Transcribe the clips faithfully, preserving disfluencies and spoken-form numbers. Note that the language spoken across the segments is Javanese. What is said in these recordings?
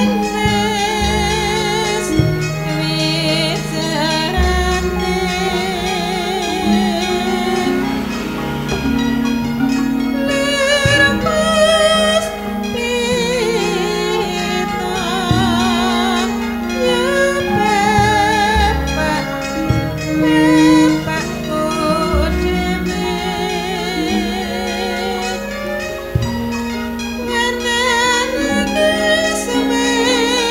Thank you.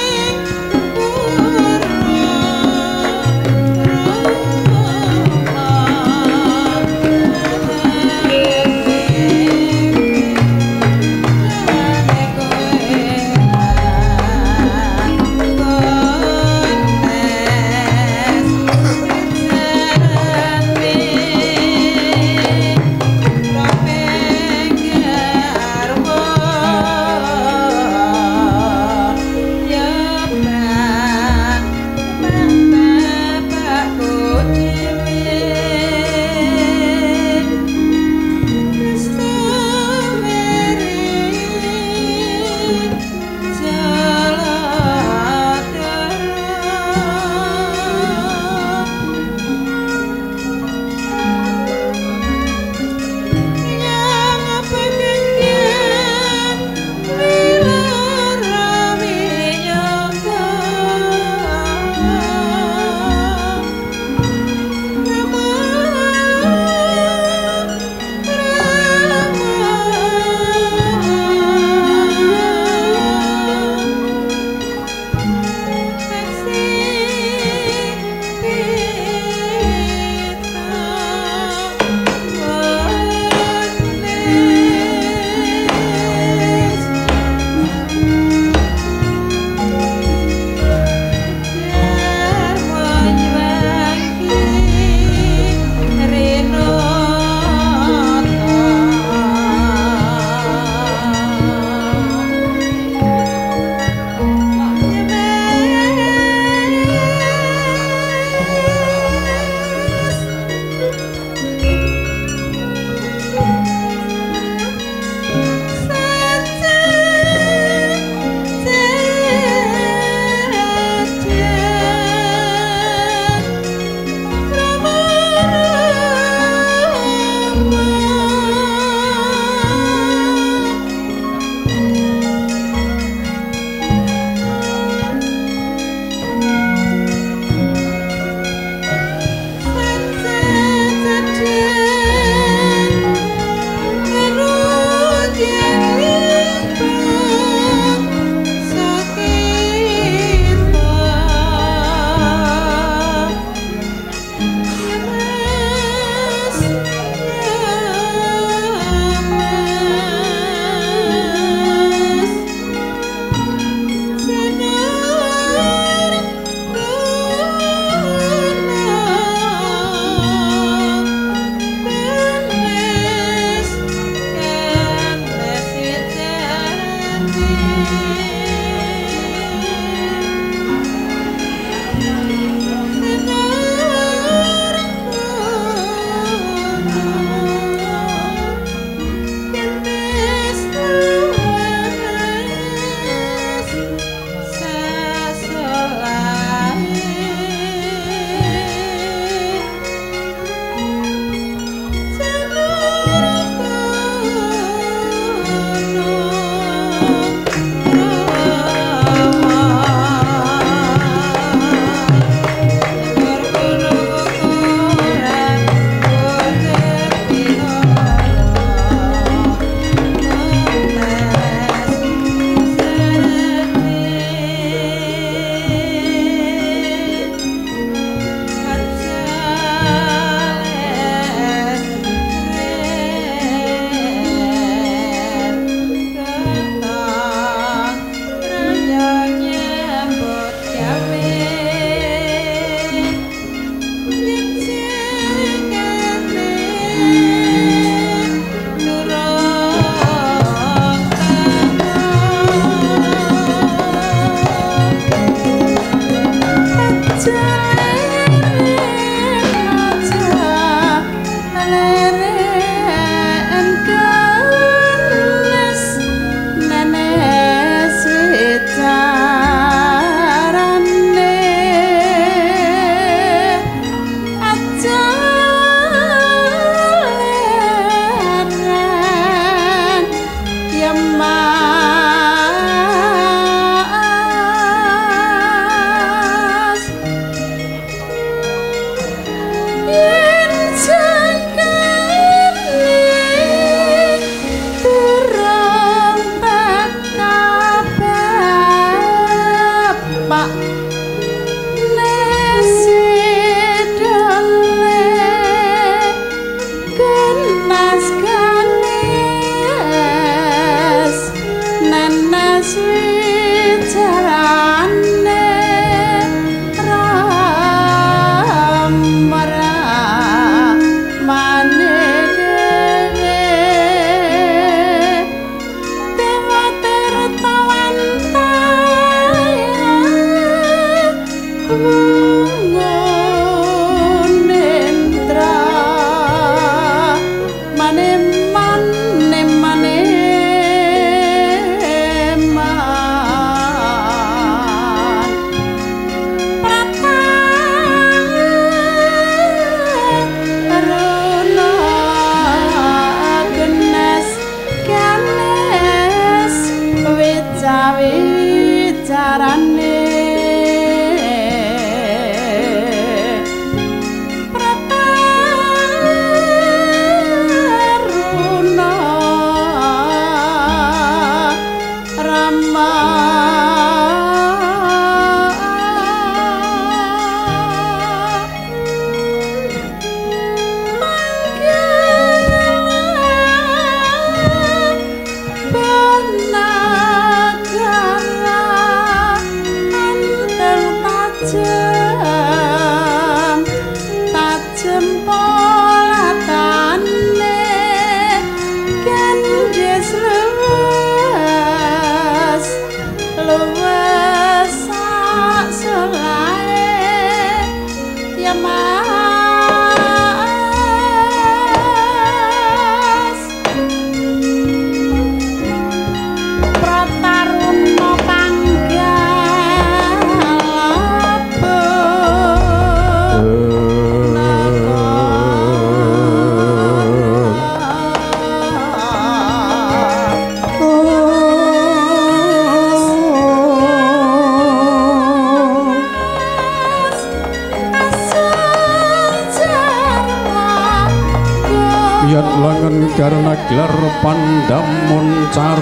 karena gelar pandam moncar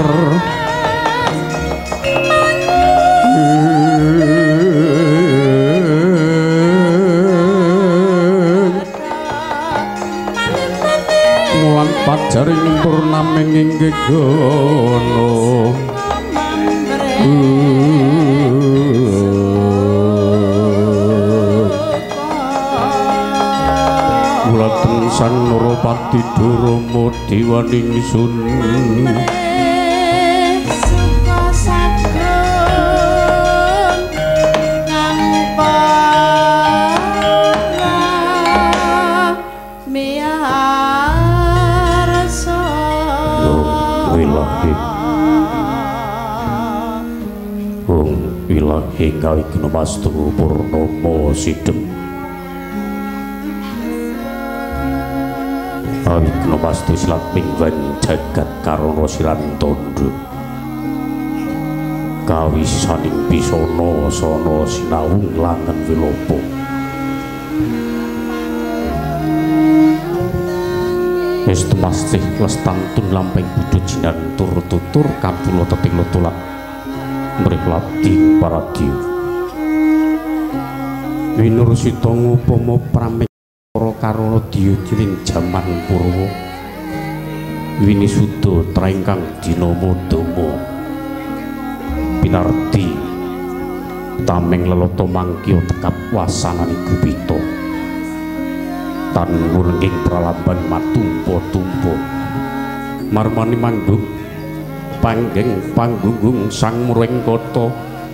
mulan pajaring purnaming inggih gono San Nurpati Durama diwaning sun suka sageng ngampara miarsa ilahi wong ilahi kawigna mastu purnama sidhem Awikna pasti slaping wan jagat karana silan tandha kawisaning pisana sana sinawung langen wilopo Estu pasti lestantun lamping budhe jinan tur tutur kapula teting lutulak mrih labdi paradya winursita ngupama pramik karana diujining jaman purwa winisuda traingkang dinama dama pinarti tameng lelata mangkya tekap wasananing gupita tan nurenging pralamban matumpa-tumpa marmani manggung panggeng panggunggung sang muring kata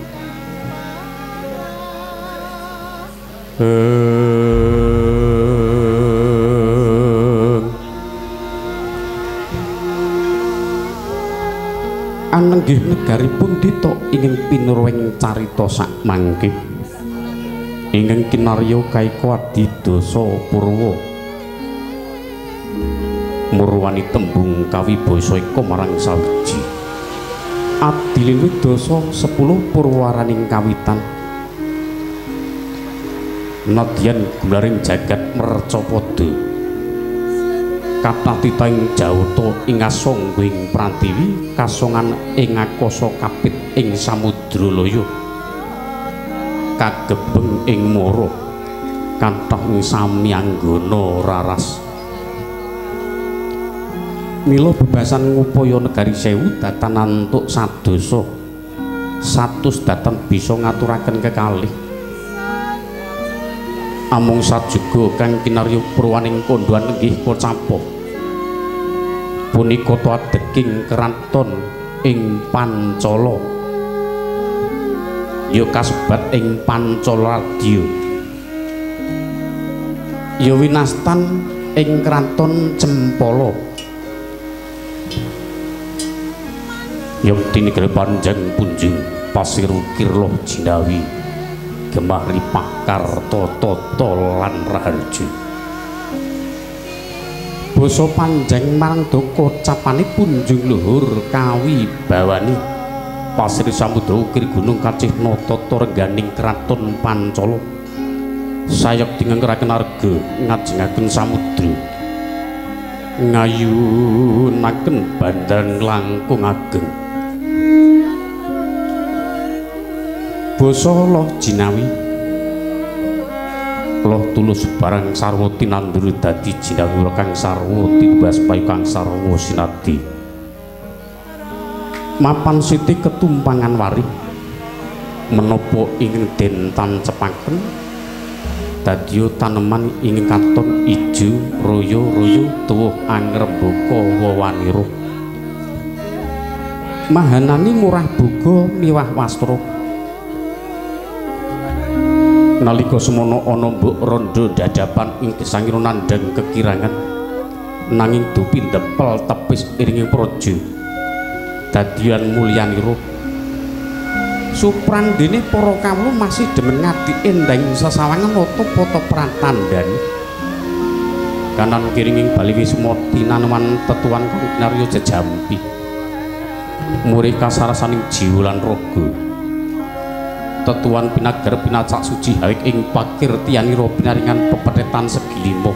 anenggih negaripun Dita ingkang pinurwing carita sak mangke ingkang kinarya kaika adidasa purwa murwani tembung kawibasa eka marang sawiji adilene dasa sepuluh purwaraning kawitan nadyan gularing jagat mercapada kathah titahing jawata ing asangga ing Prantiwi kasongan ing akasa kapit ing samudra laya kagebeng ing mara kathah ing samyanggana raras mila bebasan ngupaya negari sewu datan antuk sadasa satus datan bisa ngaturaken kekalih amung sajuga kang kinarya purwaning kondhoan inggih Kocapa punika adeging keraton ing Pancala ya kasebat ing Pancaladya ya winastan ing kraton Cempala ya tinigre panjang punjung pasir ukir loh Jinawi gemah ripah karta tata lan raharja basa panjang marang doko capane punjung luhur kawi bawani pasir samudra ukir gunung kacih natata rengganing kraton Pancala sayek dingengkeraken arga ngajengaken samudra ngayunaken bandang langkung ageng basa loh Jinawi loh tulus barang sarwa tinandur dadi Jinawi kang sarwa tibas payu kang sarwa sinadi mapan siti ketumpangan wari menapa ingin den tancepaken dadiya taneman ingin katon ijo royo-royo tuwuh angrembaka wawanira mahanani murah boga miwah wastra nalika semono ana mbok rondo dadapan ing gesangira nandhang kekirangan nanging dupi ndepel tepis iringing praja dadian mulyanira suprandene para kawula masih demen ngadi endang sesawangan nata-pata pratandhani kanan kiringing bali wisma tinaneman tetuan kang narya jejampi muri kasarasaning jiwa lan raga tetuan pinagar pinacak suci hawik ing pakir tiyanira pinaringan pepetetan segi lima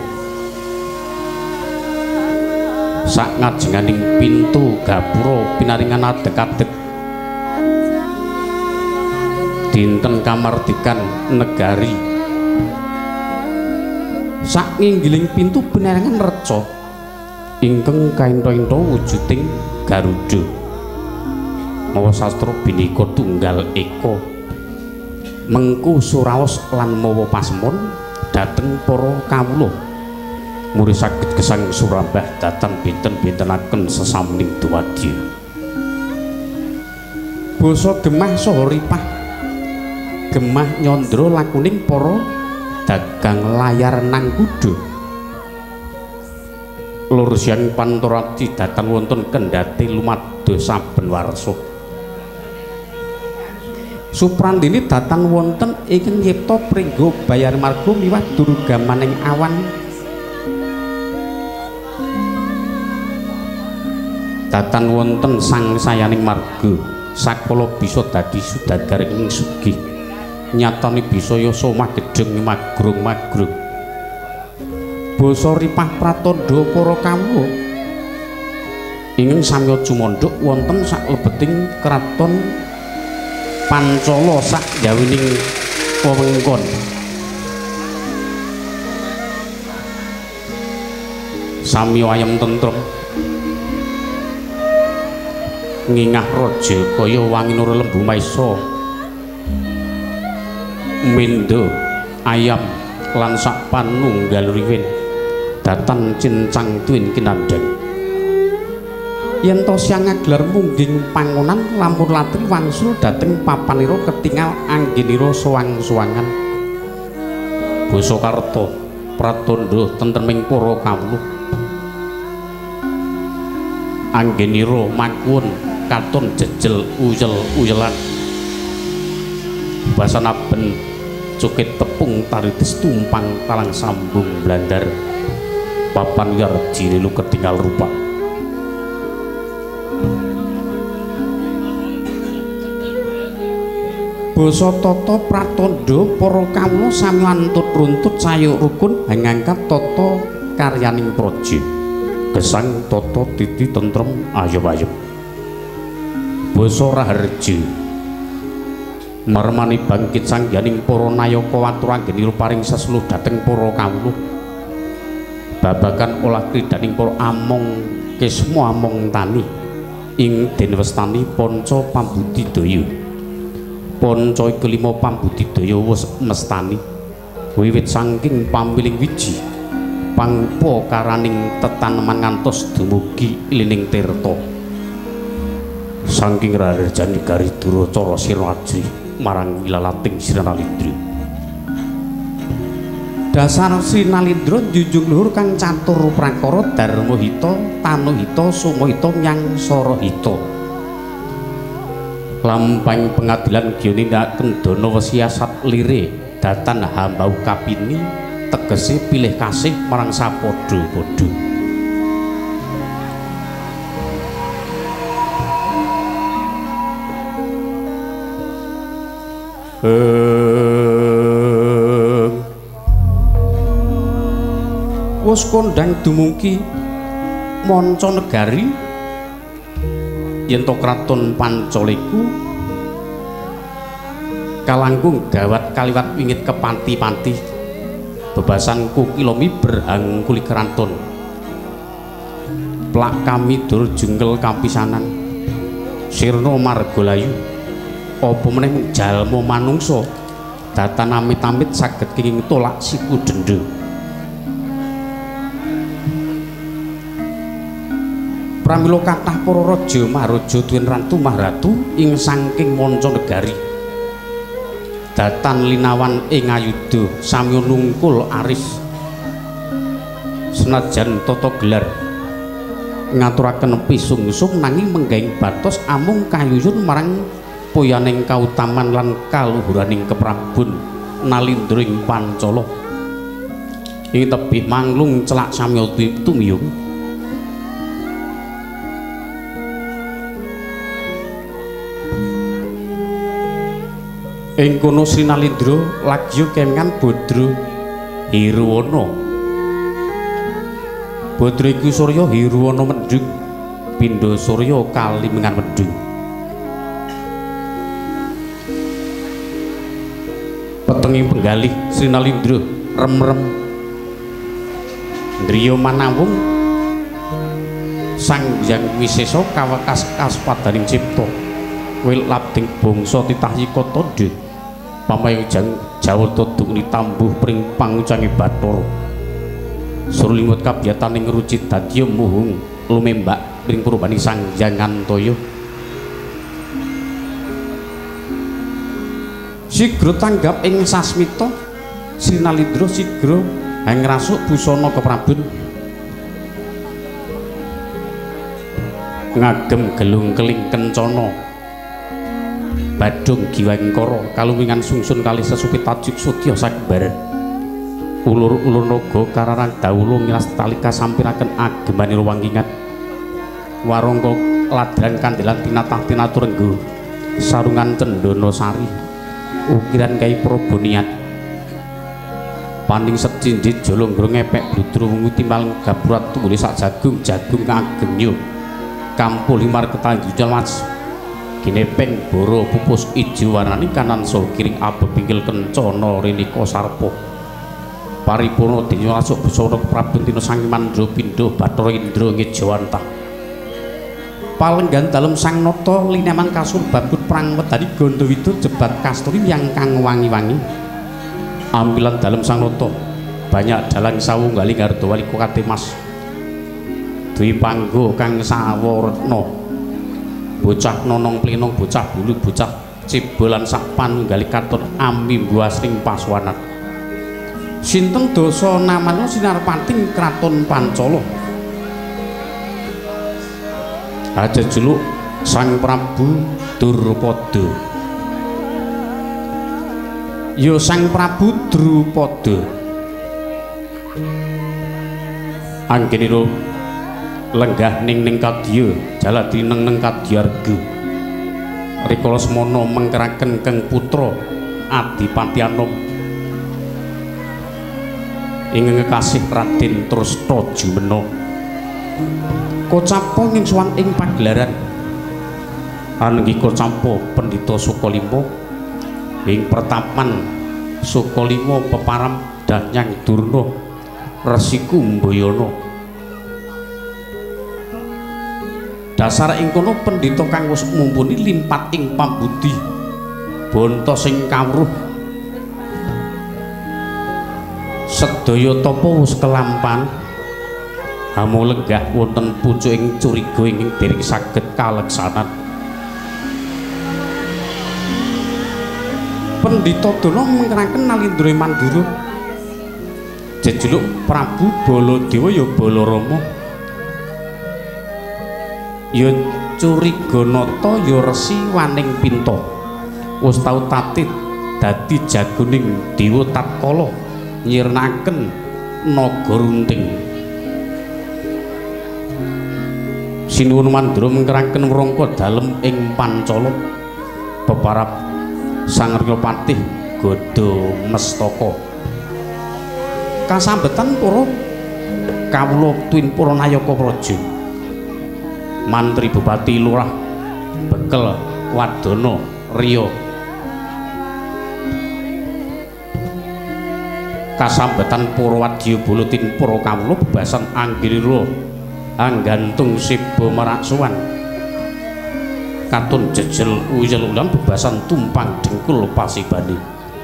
sak ngajenganing pintu gapura pinaringan adeg-adeg dinten kamardikan negari sak nginggiling pintu pinaringan reca ingkang kaenthah-enthah wujuding Garuda mawa sastra binika tunggal eka mengku suraos lan mawa pasemon dhateng para kawula muri saged gesang surambah dhateng benten-bentenaken sesamining dumadya basa gemah saha ripah gemah nyandra lakuning para dagang layar nang kuda lur siang Pantarati dhateng wonten kendhati lumadha saben warsa Suprandini dhateng wonten ing nyipta pringga bayar marga miwah durugamaning awan dhateng wonten sang sayaning marga sakala bisa dadi sudagar ing sugih nyatane bisa yasa magedheng magrung-magrung basa ripah pratandha para kawula ingkang samya jumandhuk wonten saklebeting kraton Pancala sak jawining wewengkon sami ayem tentrem ngingah raja kaya Wanginura Lembu Maesa Mendo ayam lan sak panunggal riwin datan cincang tuwin kinandhang yen to siang ngaglar mungging pangonan lampun latri wangsul dhateng papanira ketingal anggenira sowang-sowangan basa karta pratandha tentreming para kawula anggenira makuwun katon jejel uyel-uyelan basanaben cukit tepung taritis tumpang talang sambung blandar papan yarji lu ketinggal rupa basa tata pratandha para kawula sami antut runtut sayuk rukun hangangkat tata karyaning praja gesang tata titi tentrem ayem-ayem basa raharja marmani bangkit sangganing para nayaka watur anggenira paring seseluh dhateng para kawula babagan olah kridaning para among kesma among tani ing denwestani Panca Pambudidaya Panca kelima Pambudidaya wis mestani wiwit saking pamiling wiji pangpa karaning tetaneman ngantos dumugi ilining tirta saking raharjane Garidura cara sira ajri marang wilalating Sri Nalindra. Dasar Sri Nalindra junjung luhur kang catur prakara dharma hita, tanuhita, sumahita, nyangsara-hita. Lampahing pengadilan gyane kendana wesiasat lire datan hambau kapini tegese pilih kasih marang sapadha-padha. Wus kondhang dumungki manca negari yen to kraton Pancaliku kalangkung dawat kaliwat wingit kepanti-panti bebasan kukilomi berhang kuli keraton plak kami dur jungkel kapisanan sirna margalayu apa meneh jalma manungsa datan amit-amit saged kenging tolak siku denda. Pramila kathah para raja maharaja duwen ratu maharatu ing saking manca negari datan linawan ing ayuda samya nungkul aris senajan tata gelar ngaturaken pisungsung nanging menggahing batos amung kayuyun marang poyaning kautaman lan kaluhuraning keprabon Nalindra ing Pancala ing tebih manglung celak samya tumiyung. Ing kono Sri Nalindra lagya kemengan Badra Hirwana. Badra iku Surya Hirwana mendung, pindha Surya kalimengan mendung. Petenging penggalih Sri Nalindra rem-rem driya manawung Sang Hyang Wisesa kawekas kaspadaning cipta wil labding bangsa titah yikata ndhe pamayang jawata dungni tambuh pring pangucange Bathara surlimut kabiyataning rucit dadya muhung lumembak pring purbaning Sang Hyang Antaya sigra tanggap ing sasmita Sri Nalindra sigra ngrasuk busana keprabon ngagem gelung keling kencana badung giwangkara kaluwingan sungsun kalih sesupit tajuk sudya sakebar ulur-ulur naga kararang dawuh ngilas talika sampiraken agemane ruwangingan warangka ladran kandelan tinatah tinatur renggo sarungan cendana sari ukiran kai proboniat paning secinjit jolonggro ngepek bludru wungu timbal gaburat tunggule sak jagung jagung kagem yo kampul limar ketanjujan mas ginepeng boro pupus ijo warnani kanan saha kiring abepinggil kencana renika sarpa paripurna denya rasuk busana Prabu Tina Sang Mandra pindha Bathara Indra ngejawantah palenggan dalem sang nata lineman kasur babut prang wedani Gandawida jebat kasturi yang kang wangi-wangi ambilan dalem sang nata banyak dalang sawunggaling Hardawali Kokate Mas duwi panggo kang sawarna bocah nonong plenong bocah bulu bocah cibolan sak panunggali katon amimbu asring paswanan sinten dasa namana sinarpating kraton Pancala aja jeluk Sang Prabu Drupada ya Sang Prabu Drupada anggenira lenggah ning ning kadya jaladi neng neng kadyarga rikala semana mengkeraken keng putra Adipati Anom ing kekasih Raden Trustajumena kocapa ing sowan ing pagelaran anenggi kocapa Pendhita Sukalima ing pertapan Sukalima peparam Danyang Durna Resi Kumbayana dasar ing kono pendhita kang wis mumpuni limpat ing pambudi banta sing kawruh sedaya tapa wis kelampan hamu lenggah wonten pucuking curiga ing dereng saged kaleksanan Pendhita Dana mengkeraken Nalindra Mandura jejuluk Prabu Baladewa ya Balarama ya Curiganata ya Resi Waning Pinta wis tau tatih dadi jagoning Dewa tatkala nyirnaken Naga Runting. Sinuwun Mandura mengkeraken wrangka dalem ing Pancala peparab Sang Ryapatih Gada Mestaka. Kasambetan para kawula tuwin para nayaka praja mantri bupati lurah bekel wadana riya kasambetan para wadya balatin para kawula bebasan anggirira anggantung siba maraksuwan katon jejel uyel ulang bebasan tumpang dengkul pasibane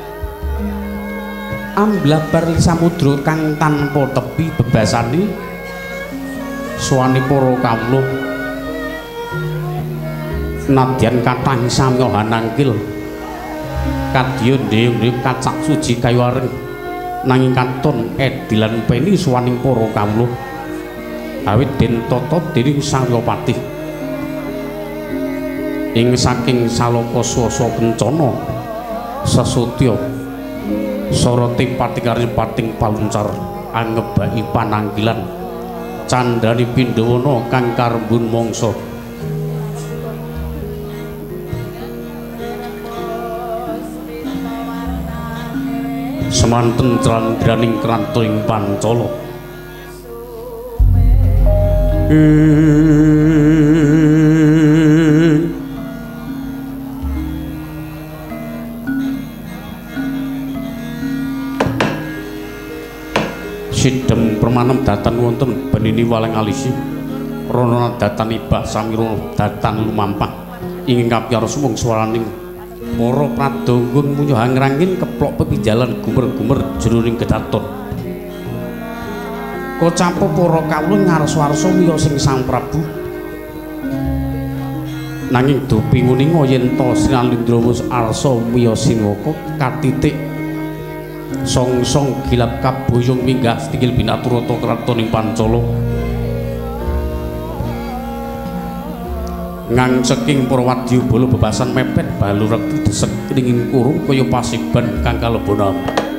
amblabar samudra kang tanpa tepi bebasane suwane para kawula nadyan kathah sami hanangkil kadya ndheyong kacak suci kayu areng nanging katon edilan peni suwaning para kawula awit den tata dening Sang Ryapatih ing saking salaka swasa kencana sesotya soroti patikarya pating paluncar angebaki pananggilan candhane Pindawana kang karembun mangsa semanten clandhaning kranta ing Pancala sidhem permanem datan wonten benini waleng alisi rana datan ibah samira datan lumampah ingkang kapiyarsa mung swaraning para pradanggun munyuh angrangin keplok pepijalan gumer-gumer jroning gedaton kocampa para kawula ngarsa-arsa miya sing Sang Prabu nanging dupi nguninga yen ta Sri Nalindra wis arsa miya sinwaka katitik song-song gilap kaboyong minggah stigil binaturata kratoning Pancala ngang ceking para wadyabala bebasan mepet balu rekti desek ringing kurung kaya pasiban kang kalebana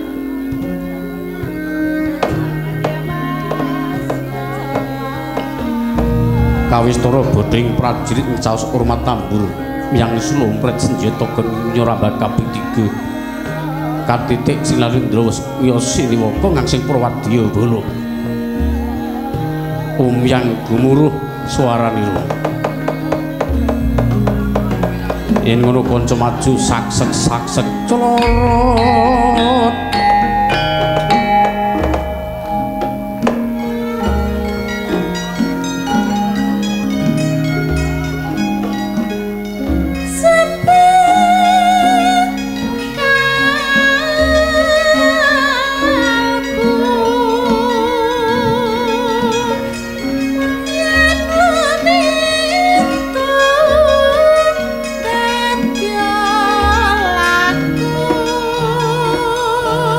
kawistara bodhing prajurit ncaos hormat tambur miyang slumpret senjata nyorambak kaping tiga katitik Sri Nalindra miya siniwaka ngangsing para wadyabala umyang gumuruh swaranira yen ngono kanca maju saksek saksek clorot Laku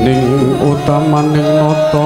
ning utamaning nata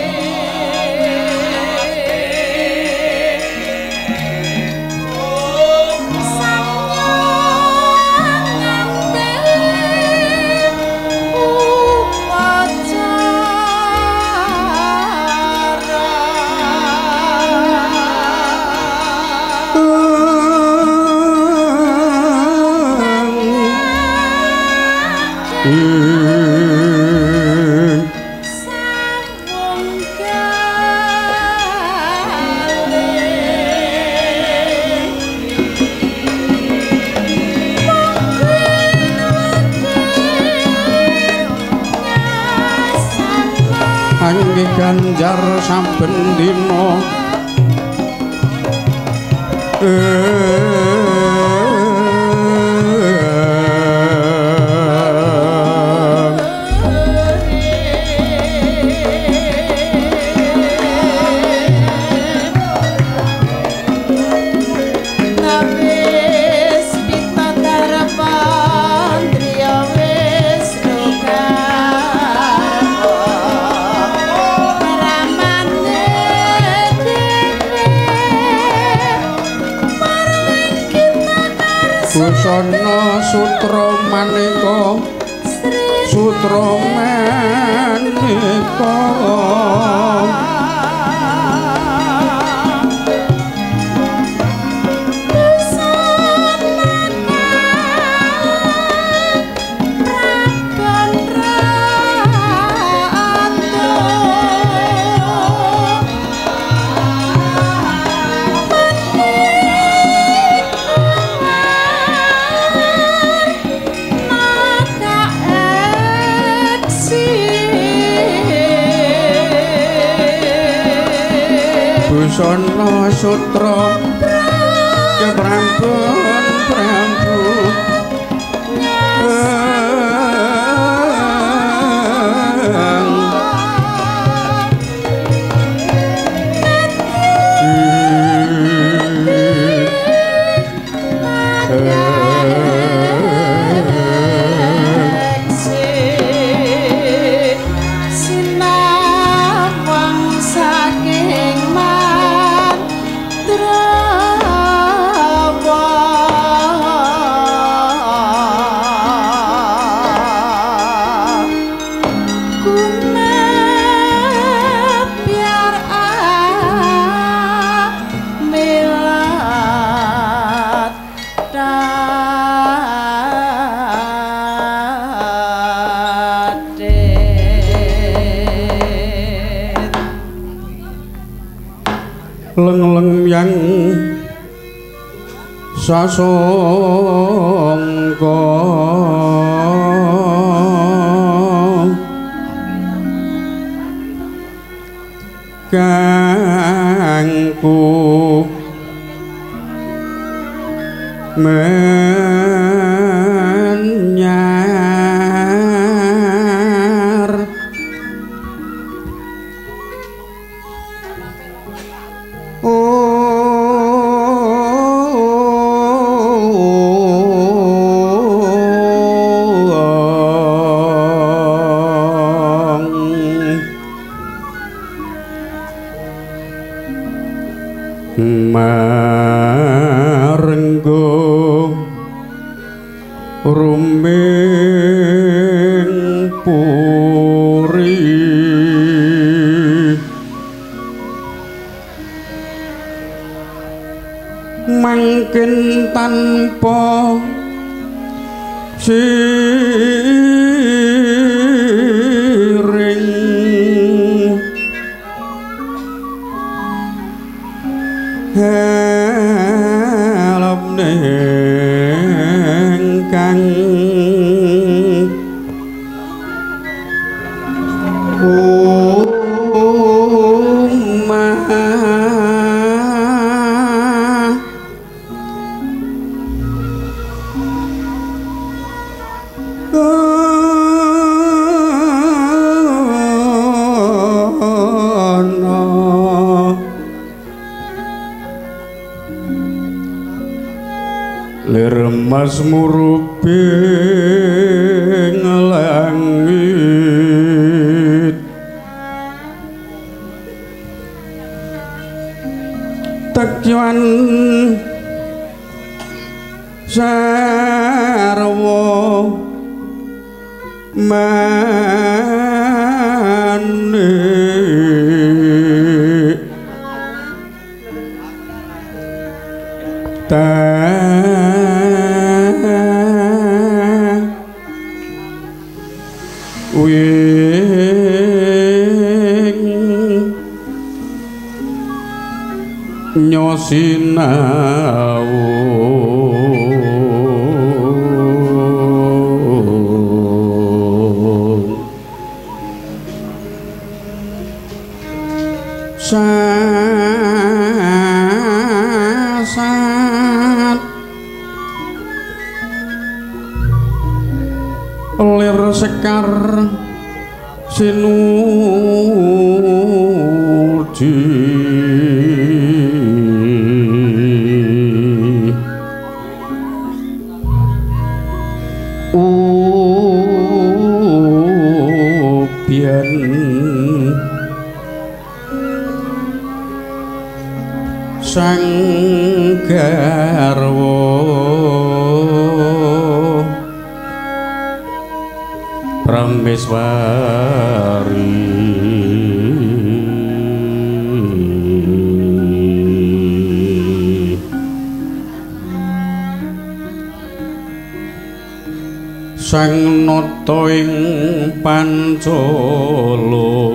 ganjar saben dina Busana sutra maneka sutra maneka Busana sutra keprambon prambu leng-leng yang sasongko kangku menyar marenggo rumbing puri mangkin tanpa siring helm nengkang umah leremas muruping langit tekyan sarwa mane ta wing nyosinau sasat lir sekar sinuji ubien sang garwa Prameswari sang nata ing Pancala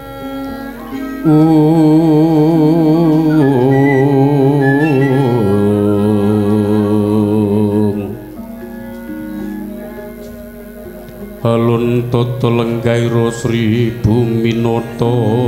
alun tata lenggaira Sri Buminata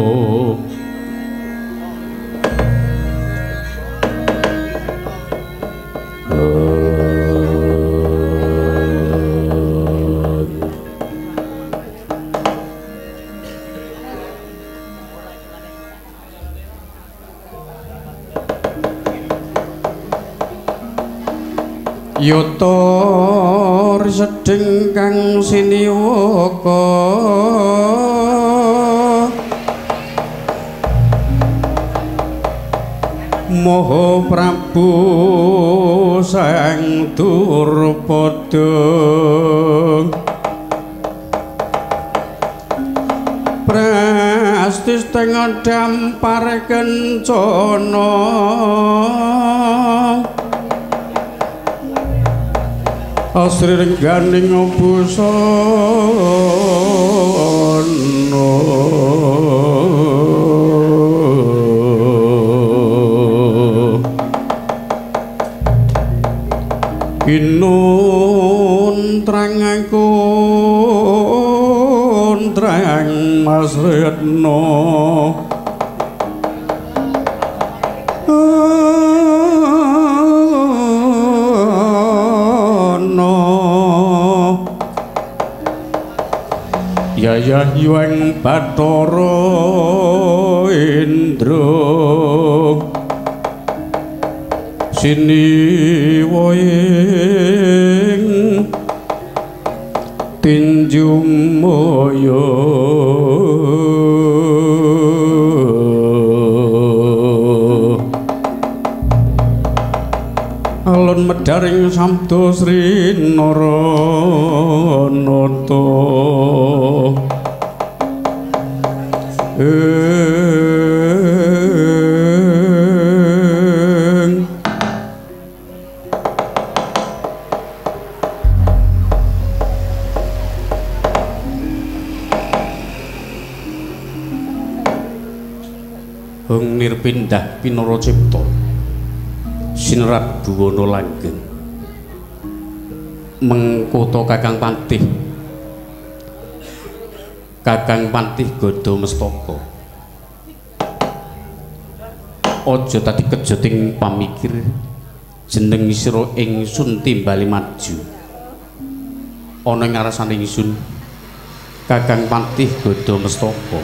Yata sedeng kang siniwaka Maha Prabu Sang Durpada Prastis teng dampar kencana Asri rengganing busana kinun trang kuntrang Mas Retno Yayah Yuang Bathara Indra siniwa ing Tinjumaya alun medharing sabda Sri Naranata ing hung nirpindah pinara cipta sinerat buwana langgeng mengkota Kakang Pantih Kakang Pantih Gada Mestaka aja tadi kejoting pamikir jeneng sira ingsun timbali maju ana ing ngarasane ingsun Kakang Pantih Gada Mestaka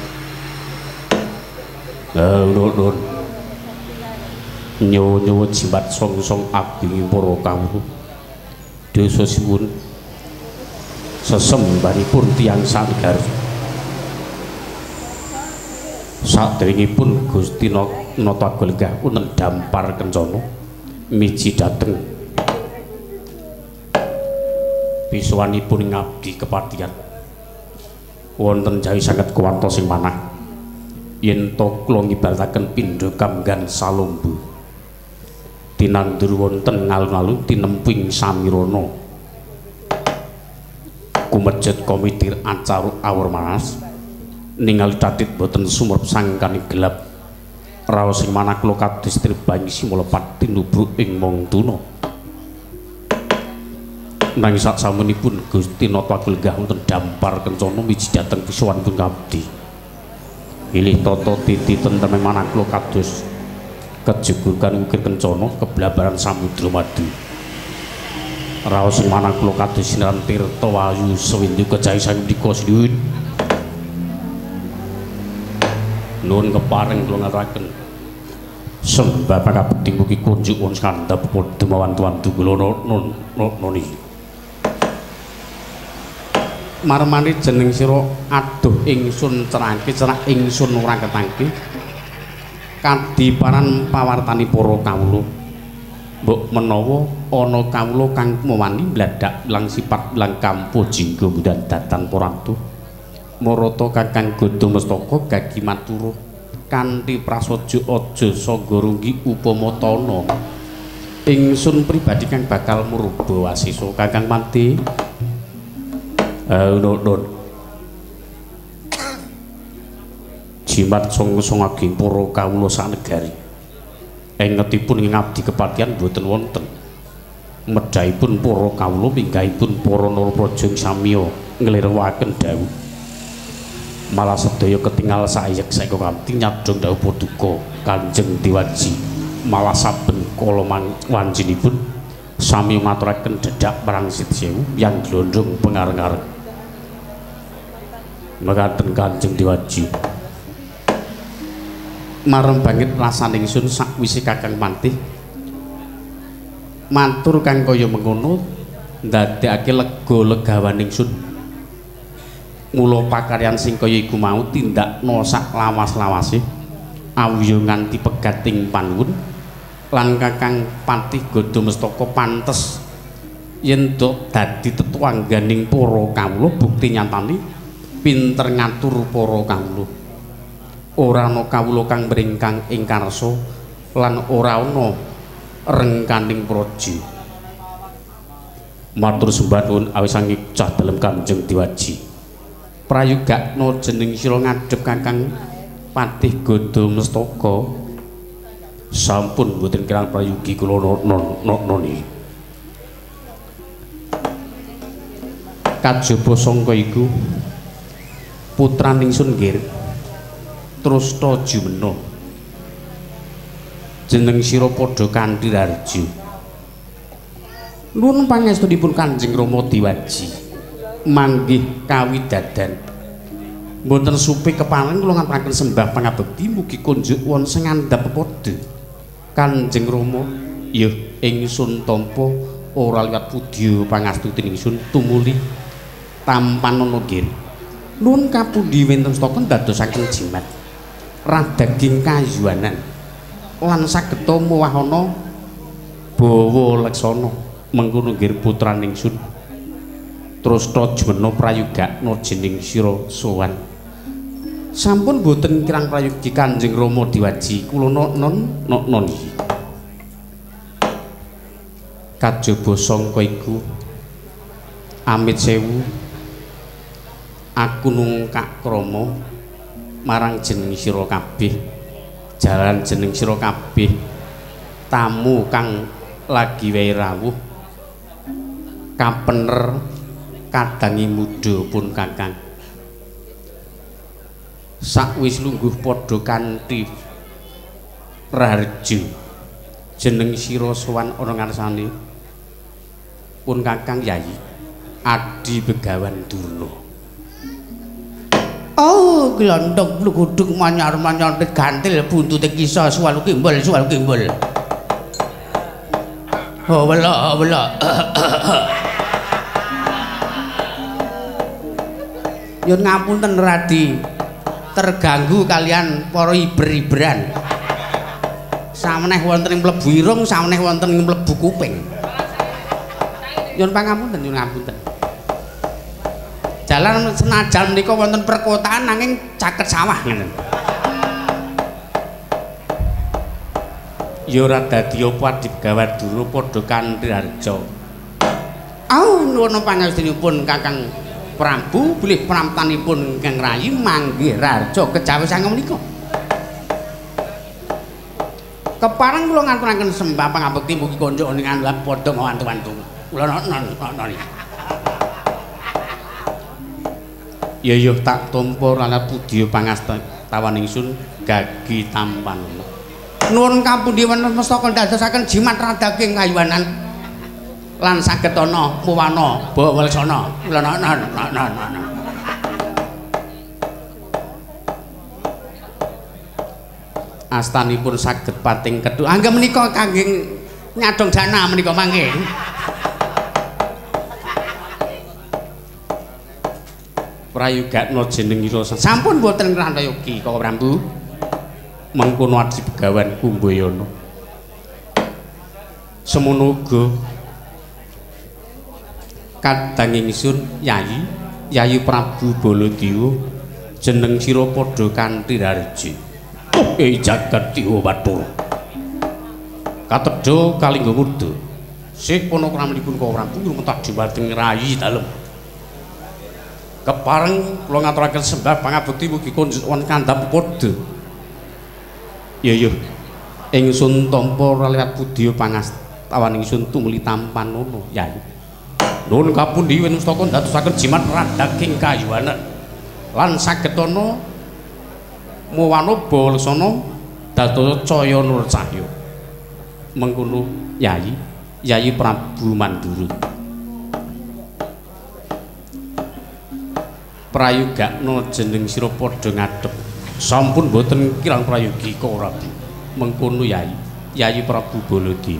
lha nun nyawa-nyawa jimat song-song abdi para kawruh dosa siwun sesembanipun tiyang sanggar Sadèrèngipun Gusti Nata Lenggah wonten dampar kencana miji dhateng bisuwanipun ngabdi kepartian wonten jawi sanget kuwarta sing manah yen to kula ngibarataken pindha kamgan salombu tinandur wonten ngalun-alun tinemping samirana kumejet komitir acara awur manas ningali tatit boten sumrep sangkani gelap raos sing manah kula kados tribangi simulapat tinubruk ing mongtuna nanging sak samunipun Gusti Nata Lenggah wonten dampar kencana miji dhateng bisuwanipun ngabdi pilih tata titi tentrem manah kula kados kejegukan ukir kencana keblabaran samudra madu raos sing manah kula kados sinaran tirta wayu sewindu kejawi sang menika sinuwun nuwun kepareng kula ngaturaken sembah pangabekti mugi kunjuk wonten skandhap padha mawan-wantu kula nun noni marmane jeneng sira aduh ingsun cerake cerak ingsun ora ketangke kadiparan pawartani para kawula mbok menawa ana kawula kang mewani bladak lang sipat lang kampu jingga budan datan porantu marata kakang godhong mestaka gagi maturu kanthi prasaja aja saga runggi upama tana ingsun pribadi kang bakal muruba wasisa kakang Manti eh nun jimat song-song ageng para kawula sanegari engetipun ngabdi kepartian boten wonten medhaipun para kawula minggahipun para narapraja samiya nglirwaken dawuh malah sedaya ketingal sayek saeka kanthi nyadong dawuh paduka Kanjeng Dewaji malah saben kala wanjinipun sami ngaturaken dedak prangsit sewu yang glondong pengareng-areng mekaten Kanjeng Dewaji marem banget rasane ingsun sakwise Kakang Mantih matur kang kaya mengono ndadekake lega legawaning ingsun mula pakaryan sing kaya iku mau tindakna sak lawas-lawase awiya nganti pegating panuwun lan Kakang Patih Gada Mestaka pantes yen dadi tetuangganing para kawula bukti nyatane pinter ngatur para kawula ora ana kawula kang mringkang ing karsa lan ora ana rengkaning praja matur sembah nuwun awis sanging cah dalem Kanjeng Dewaji prayogakna jeneng sira ngadhep Kakang Patih Gada Mestaka sampun mboten kirang prayogi kula noni kajaba sangka iku putraning ingsun nggih Trusna Jumena jeneng sira padha kanthi rarja nuwun pangestunipun Kanjeng Rama Dewaji manggih kawidadan mboten supi keparing kula ngaturaken sembah pangabekti mugi kunjuk wonten sing ngandhap padha Kanjeng Rama ya ingsun tampa ora liwat pudya pangastuti ingsun tumuli tampan ana nggih nuwun kapundi wenten staka dadosaken jimat rah daging kayuanan lan sageta muwahana bawa leksana mengkono nggih putraning ingsun Trusna Jumena prayogakna jeneng sira sowan sampun boten kirang prayogi Kanjeng Rama Dewaji kula non non iki kajaba sangka iku amit sewu aku nungkak krama marang jeneng sira kabeh jalan jeneng sira kabeh tamu kang lagi wae rawuh kapener kadangi muda pun Kakang sakwis lungguh padha kanthi rarja jeneng sira sowan ana ngarsane pun Kakang Yayi Adi Begawan Durna oh glondhong bluguduk manyar-manyar gantil buntute kisah suwalu kimbul suwalu kimbul oh wala wala Yun ngapunten Radi terganggu kalian para iber-iberan. Sameneh wonten ing mlebu irung, sameneh wonten ing mlebu kuping. Nyuwun pangapunten, nyuwun ngapunten. Jalan senajan menika wonten perkotaan nanging caket sawah ngene. Ya ora dadi apa Adigawadura padha kanthi harja. Au nuwun pangestunipun Kakang Prabu bilih pramtanipun Kang Rayi manggih raja kejawi sang menika. Kepareng kula ngaturaken sembah pangabekti mugi kanca ning andhap padha mawantu-wantu. Kula non ya yo tak tampa ralat budya pangastawan ingsun gagi tampan. Nuwun kapundi mestaka dadosaken jimat radaging kayuwanan lan saged ana muwana bawalsana. Kula non non astanipun saged pating kedhu. Angga menika kangge nyadong dana menika mangke. Prayugatna jenengipun sampun boten ngrantayogi Kakang Prabu. Mengkono Adi Begawan Kumbayana. Semono uga kadang ingsun Yayi, Yayi Prabu Baladewa jeneng sira padha kanthi rarji. Oh, eh jagat Dewa Bathara. Katedha kalingga murda. Sih ana kramanipun Kakang Prabu rumetah dhumateng rayi dalem. Kepareng kula ngaturaken sembah pangabekti mugi konjukan kandhap padha. Ya ya. Ingsun tampa ralihat budya pangastawan ingsun tumuli tampan ngono, Yayi. Nuwun kapundi wen mustaka dadosaken jimat radaging kayuwanan lan saged ana muwana bawalsana dados caya nur cahya. Mengkono Yayi, Yayi Prabu Mandura. Prayugakna jeneng sira padha ngadhep. Sampun boten kirang prayogi Kakang Prabu. Mengkono Yayi, Yayi Prabu Baladewa.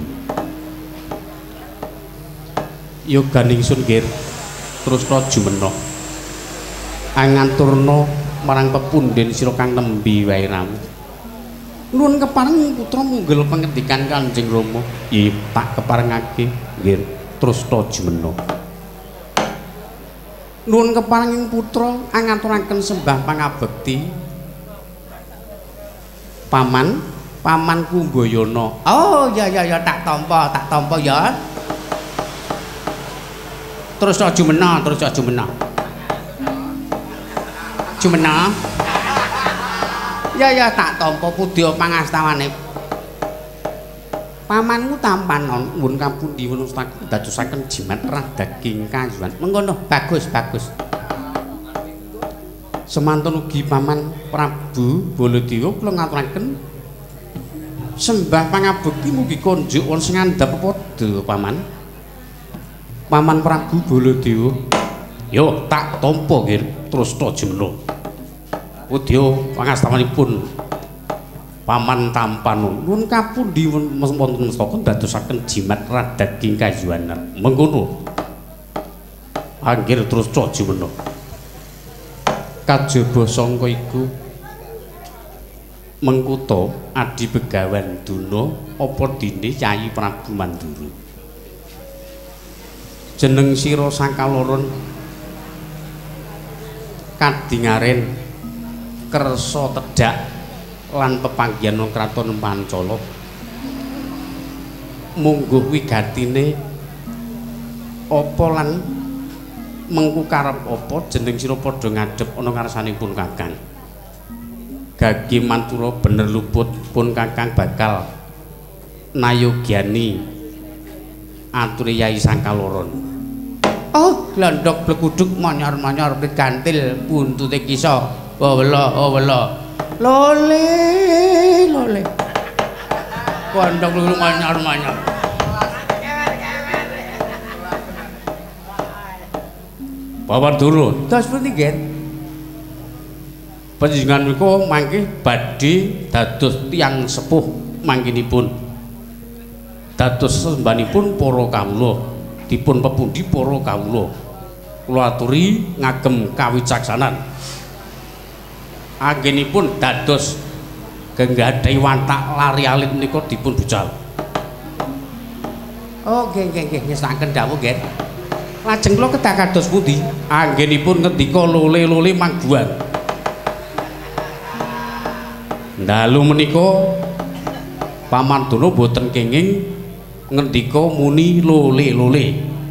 Yoga ningsun nggih terus jumena. Anganturna marang pepundhen sira kang nembe wae ramu. Nuwun kepareng putra munggel pangendikan Kanjeng Rama. Nggih tak keparengake nggih terus jumena. Nuwun keparenging putra angaturaken sembah pangabekti Paman, Paman Kumbayana. Oh, ya ya ya tak tampa, tak tampa ya. Terus aja mena, terus aja mena. Jumena. Ya ya tak tampa pudya pangastawane. Pamanmu tampan nuwun kapundi menustaka dadosaken jimat radaging kayuwan. Mengkono bagus bagus. Semanten ugi Paman Prabu Baladewa kula ngaturaken sembah pangabekti mugi konjuk wonten sing andhap padha Paman. Paman Prabu Baladewa. Yo tak tampa nggih terus jemena. Pudya pangastawanipun Paman tampan nuwun kapundi wonten mestaka dadosaken jimat radaging kayuwanan. Mengkono. Anggir terus jemena. Kajaba sangka iku mengkuta Adi Begawan Duna apa dene Yayi Prabu Mandura. Jeneng sira sakaloron kadingaren kersa tedhak lan pepanggihan kraton Pancala. Mungguh wigatine apa lan mengku karep apa jeneng sira padha ngadhep ana ngarsanipun Kakang. Gagi mantura bener luput pun Kakang bakal nayogyani aturi Yayi Sangkaloron. Oh, glondhok blekuduk manyor-manyor gantil buntute kisa. Oh wela, oh wela. Lole, lole. Glondhok lulu manyor-manyor. Bapak Duru, terus pun nggih. Panjenengan menika mangke badhe dados tiyang sepuh mangkinipun. Dados sembanipun para kawula, dipun pepundi para kawula. Kula aturi ngagem kawicaksanan. anggenipun dados genggadhahi watak lari alit menika dipun bucal. Oh nggih nggih nggih ngestaken dawuh nggih. Lajeng kula kedah kados pundi? Anggenipun ngendika lole-lole mangguan. Dalu menika Pamanduna boten kenging ngendika muni lole-lole.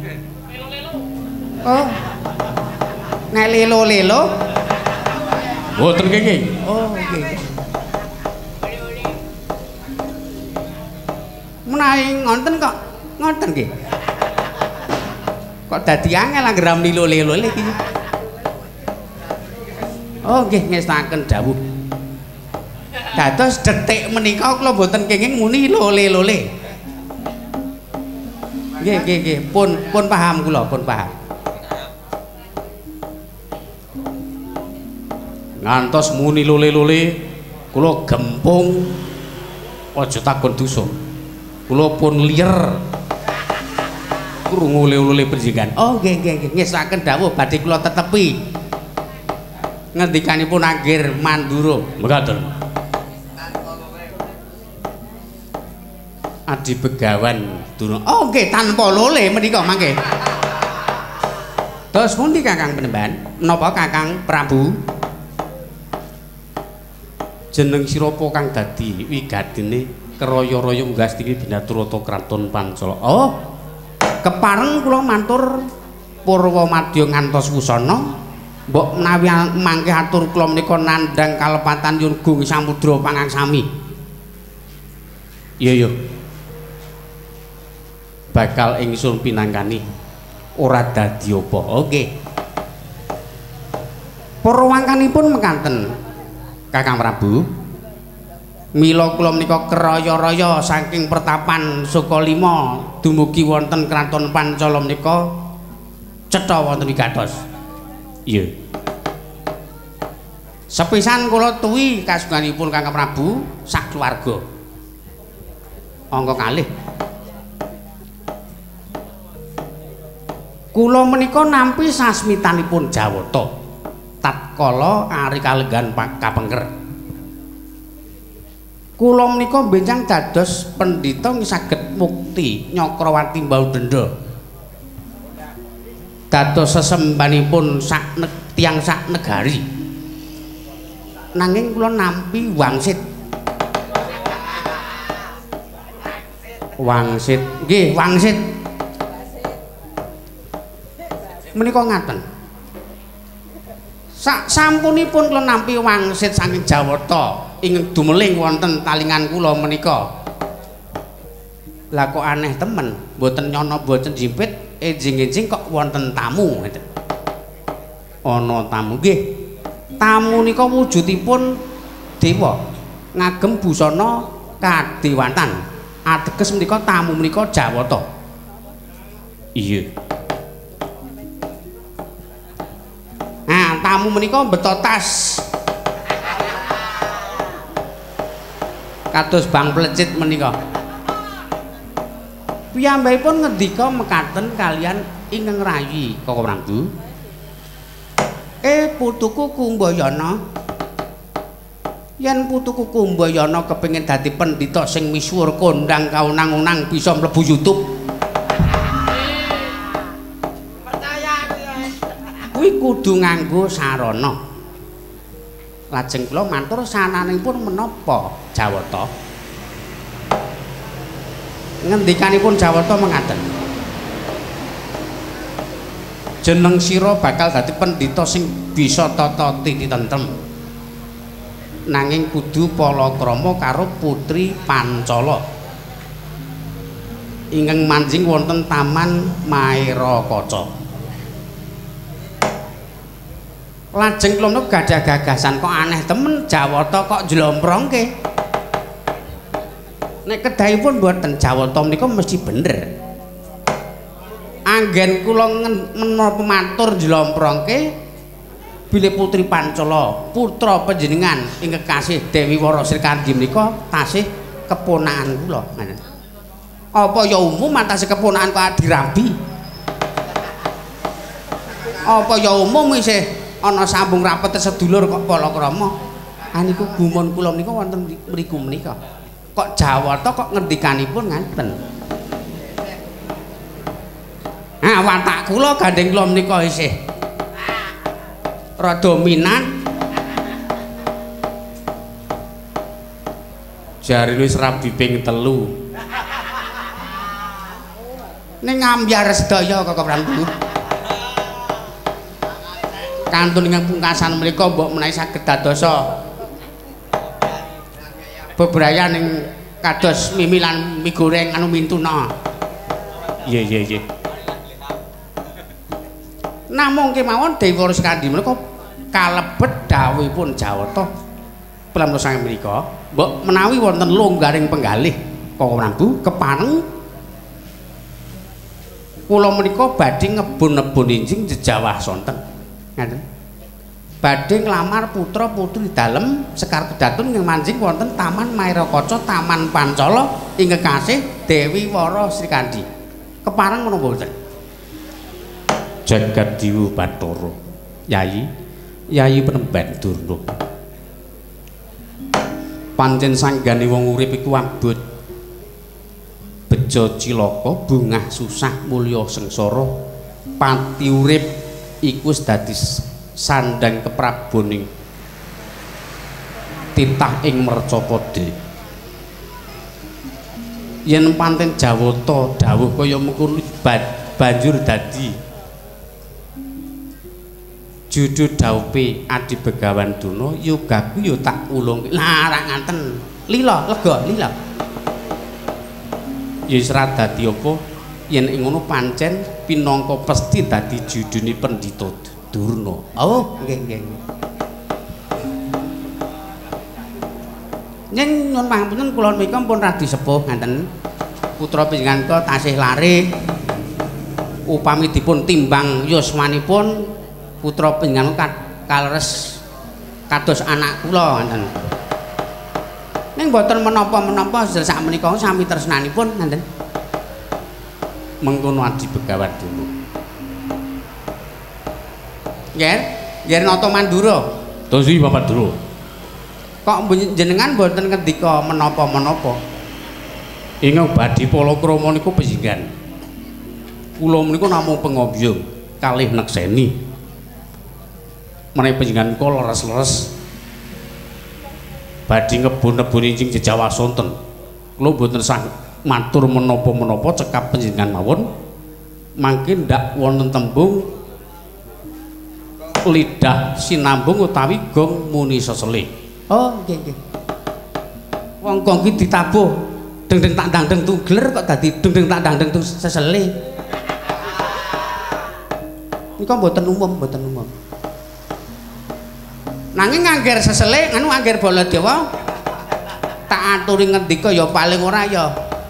Oh. Nek lelo-lelo boten kenging. Oh nggih. Menawi ngonten kok ngoten nggih. Kok dadi angel angger lelo-lelo iki. Oh nggih ngestaken dawuh. Dados detik menika kula boten kenging muni lole-lole. Nggih nggih nggih, pun pun paham kula, pun paham. Ngantos muni lole-lole kula gempung aja takon dosa. Kula pun liyer krungu lole-lole panjenengan. Oh nggih nggih nggih, ngesaken dawuh badhe kula tetepi. Ngendikanipun Anggir Mandura. Mekaten. Adi Begawan durung. Oh nggih tanpa lole menika mangke. Terus pundi Kakang Penemban? Napa Kakang Prabu? Jeneng sirapa kang dadi wigatine keraya-raya nggastiki binaturata kraton Pancala. Oh. Kepareng kula matur Purwamadya ngantos wusana. Mbok menawi mangke atur kula menika nandhang kalepatan yun gung samudra pangangsami. Iya iya. Bakal ingsun pinangkani ora dadi apa. Oke. Purwangkanipun mekaten Kakang Prabu. Mila kula menika keraya-raya saking pertapan Sukalima dumugi wonten kraton Pancala menika cetha wonten wigatos. Iya. Sepisan kula tuwi kasuganipun Kakang Prabu sak keluarga. Angka kalih. Kula menika nampi sasmitanipun Jawata tatkala ari kalenggan kapengker. Kula menika benjang dados pendhita saged mukti Nyakrawati Baudenda. Dados sesembanipun sak tiyang sak negari. Nanging kula nampi wangsit. Wangsit, nggih, wangsit. Menika ngaten. Sak sampunipun kula nampi wangsit saking Jawata ing dumeling wonten talingan kula menika. Lah kok aneh temen, mboten nyono mboten jimpit, enjing-enjing kok wonten tamu ngeten. Ana tamu nggih. Tamu nika wujudipun dewa ngagem busana kadewatan. Ateges menika tamu menika Jawata. Iya. Nah, tamu menika beto tas. Kados Bang Plecit menika. Piyambakipun ngendika mekaten kalian ingkang rayi Kakang Prabu. Eh putuku Kumbayana. Yen putuku Kumbayana kepengin dadi pendhita sing misuwur kondang kaunang-unang bisa mlebu YouTube. Kuwi kudu nganggo sarana. Lajeng kula matur sananipun menapa Jawata? Ngendikanipun Jawata mengaten. Jeneng sira bakal dadi pendhita sing bisa tata titi tentrem. Nanging kudu palakrama karo putri Pancala. Ingkang manjing wonten Taman Maerakaca. Lajeng kula menika gadah gagasan kok aneh temen Jawata kok njlomprongke. Nek kedahipun mboten Jawata menika mesti bener. Anggen kula menapa matur njlomprongke bilih putri Pancala, putra panjenengan ing kekasih Dewi Wara Srikandi menika tasih keponakan kula. Apa ya umum tasih keponakan kok dirambi? Apa ya umum isih ana sambung rapet sedulur kok palakrama? Aniku gumun kula menika wonten mriku menika. Kok Jawata kok ngendikanipun ngaten. Ah watak kula gandeng kula menika isih rada minat. Jarine wis rabi ping telu. Ning ngambyar sedaya Kakang Prabu. Kantun ingkang pungkasan menika mbok menawi saged dadosa bebrayan ning kados mimi lan mie goreng anu mintuna. Iya iya iya. Namung kemawon Dewa Skandi menika kalebet dawuhipun Jawata pramila sang menika mbok menawi wonten longgaring penggalih Kakang Prabu kepareng kula menika badhe ngebun-nebun injing jejawah sonten. Ngaten. Badhe nglamar putra putri dalem Sekar Kedatun ing manjing wonten Taman Mairakaca Taman Pancala ing kekasih Dewi Wara Srikandi. Kepareng menapa mboten? Jagat Diwu Bathara. Yayi, Yayi Penemban Durna. Pancen sanggane wong urip iku abot. Bejo cilaka, bungah susah, mulya sengsara. Pati urip iku wis dadi sandang kepraboning titah ing Mercapada. Yen pancen Jawata dawuh kaya mengkono banjur dadi judul dawuhe Adi Begawan Duna, yogaku yo tak ulung. Lah ra ngaten. Lila, lega, lila. Ya wis ra dadi apa yen ing ngono pancen pinangka pesti dadi judune Pendhita Durna. Oh, nggih nggih. Yen nyuwun pangapunten kula menika pun radi sepuh ngaten. Putra panjenengan tasih lare upami dipun timbang yuswanipun putra panjenengan kaleres kados anak kula ngaten. Ning mboten menapa-menapa sak menika sami tresnanipun ngaten. Mengkono Adi Begawan Duna. Nggih, nggih nata Mandura. Tosi Bapak Dura. Kok jenengan mboten ngendika menapa-menapa? Ingkang badhe palakrama niku panjenengan. Kula menika namung pengombyong kalih nekseni. Menawi panjenengan kula leres-leres badhe ngebun-nebun injing jejawah sonten. Kula mboten sah matur menapa-menapa cekap panjenengan mawon. Mangke ndak wonten tembung lidah sinambung utawi gong muni seselih. Oh, nggih nggih. Wong gong iki ditabuh deng-deng tak dang-deng tugler kok dadi deng-deng tak dang-deng tu seselih. Nika mboten umum, mboten umum. Nanging ngangger seselih, anu ngangger Baladewa tak aturi ngendika ya paling ora ya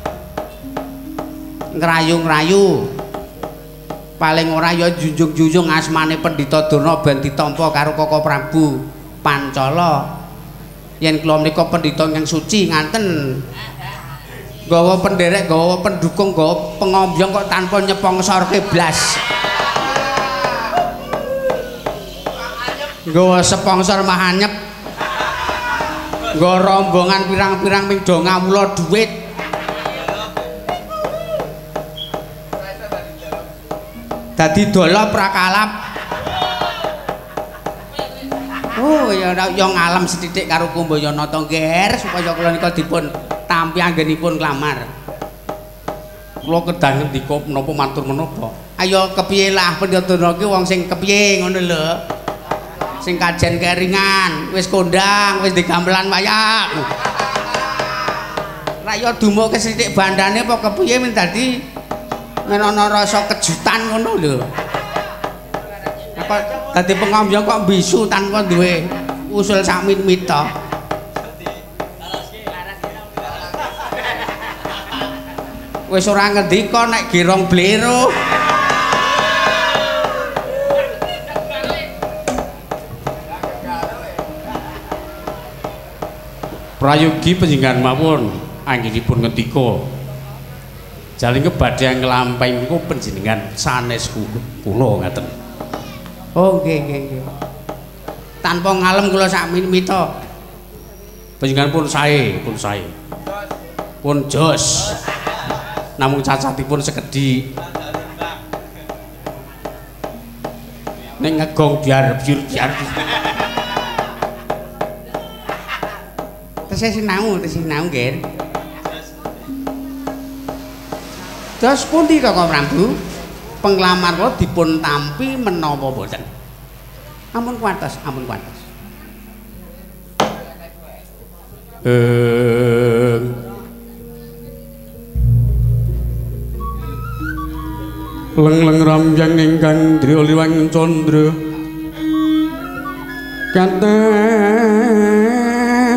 ngrayu-ngrayu. Paling ora ya junjung-junjung asmane Pendhita Durna ben ditampa karo Kakang Prabu Pancala. Yen kula menika pendhita ingkang suci nganten nggawa penderek, nggawa pendukung, nggawa pengombyong kok tanpa nyepongsorke blas. Nggawa sponsor mah anyep. Nggawa rombongan pirang-pirang ping do ngawula dhuwit. Dadi dola prakalap. Oh ya ya ngalam sithik karo Kumbayanata nggih supaya kula nika dipun tampi anggenipun klamar. Kula kedah ngendika menapa matur menapa. Ayo kepiye lah Pendhita Durna ki wong sing kepiye ngono lho. Sing kajen keringan, wis kondang, wis digamelan wayang. Ra ya dumuke sithik bandane apa kepiye men dadi ana rasa kejutan ngono lho. Apa dadi pengombyong kok bisu tanpa duwe usul sak mit-mita. Wis ora ngendika nek girong blero. Prayogi panjenengan mawon anggenipun ngendika jaling kebadhe nglampahi niku panjenengan sanes kula ngaten. Oh nggih nggih nggih. Tanpa ngalem kula sak mita Panjenengan pun sae, pun sae. Pun jos. Namung cacatipun sekedhik. Nek ngegong biar biar biar. Tesih sinau, tesih sinau nggih. Dos pundi Kakang Prabu? Penglamar kula dipun tampi menapa boten? Ampun kuwates, ampun kuwates. Eh Leng-leng ramjang ingkang driya liwang candra kathah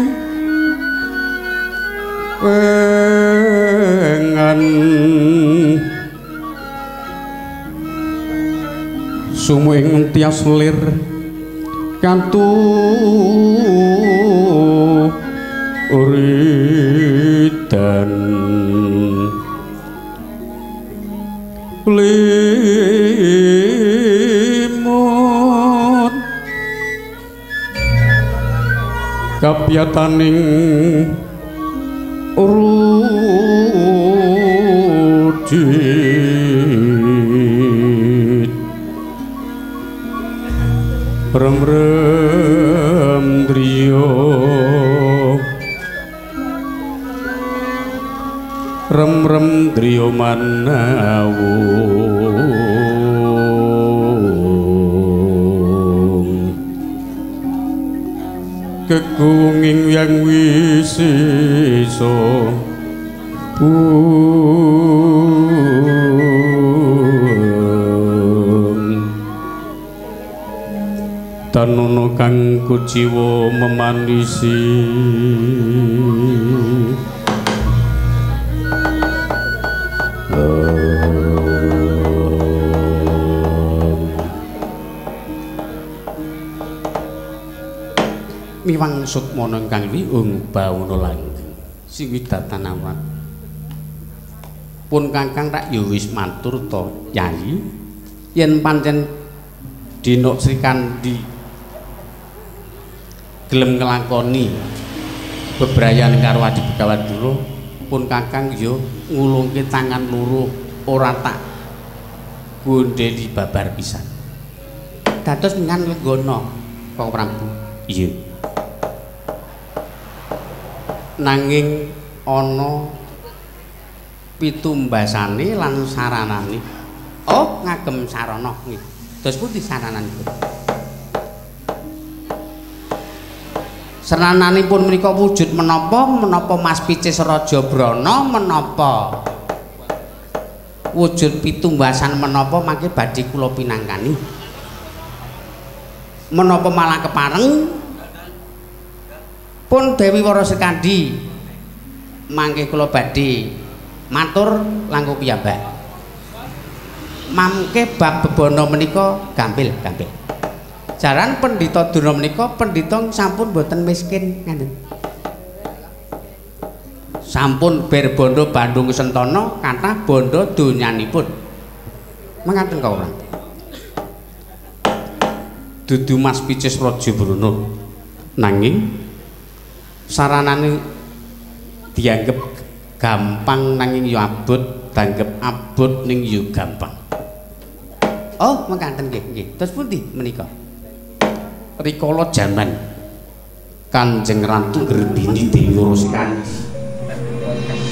wengan sumuing tias lir kantu uridan limut kapyataning rudit rem-rem driya rem-rem driya manawung kekunging yang wisisa tanono kang kuciwa memanisi miwang sukmana ingkang wiung bawana langgeng sing widatan awak pun Kakang tak ya wis matur ta Yayi yen pancen dina Sri Kandi gelem nglakoni bebrayan karo Adi Begawadura pun Kakang ya ngulungke tangan loro ora tak gondheli babar pisan dados ngan legana Kakang Prabu iya nanging ana pitumbasane lan saranane oh ngagem sarana nggih dos pundi sarananipun sarananipun menika wujud menapa menapa Mas Picis Raja Brana menapa wujud pitumbasan menapa mangke badhe kula pinangkani menapa malah kepareng pun Dewi Wara Sekandi mangke kula badhe matur langkung piyambak mangke bab bebana menika gampil-gampil jaran Pendhita Durna menika pendhita sampun boten miskin ngaten sampun ber bondo Bandung Sentana kathah bondo donyanipun mengaten kawula dudu Mas Picis Raja Brana nanging saranane dianggep gampang nanging yo abot dianggep abot ning yo gampang oh mekaten nggih nggih terus pundi menika rikala jaman Kanjeng Ratu Gerdini Dewi Wara Sekandi